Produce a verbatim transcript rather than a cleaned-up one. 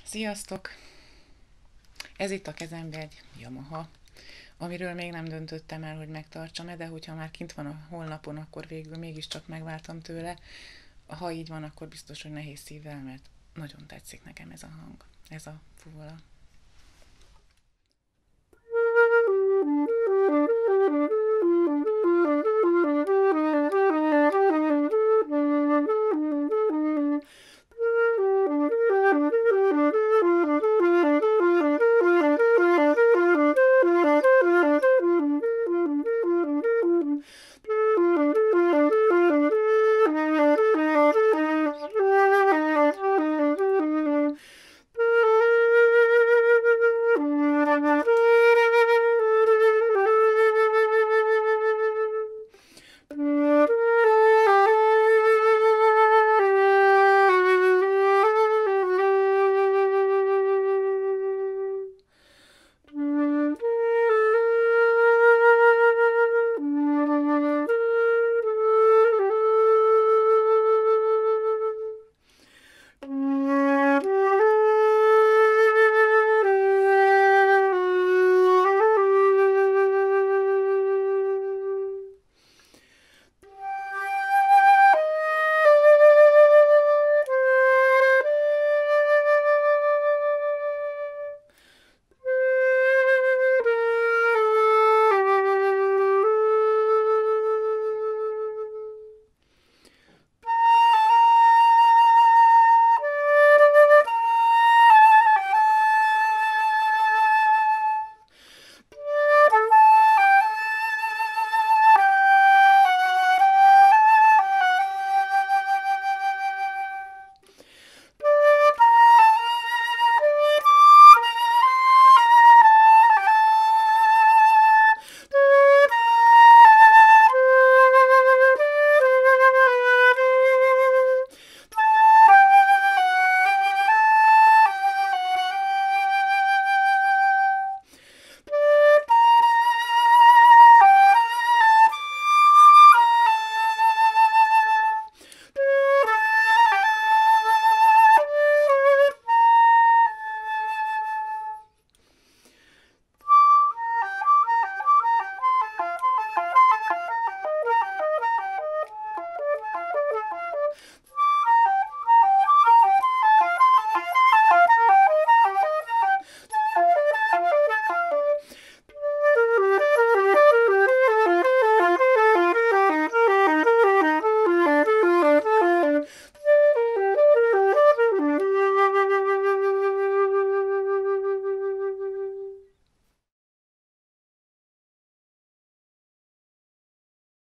Sziasztok! Ez itt a kezembe egy Yamaha, amiről még nem döntöttem el, hogy megtartsam-e, de hogyha már kint van a honlapon, akkor végül mégiscsak megváltam tőle. Ha így van, akkor biztos, hogy nehéz szívvel, mert nagyon tetszik nekem ez a hang, ez a fuvola.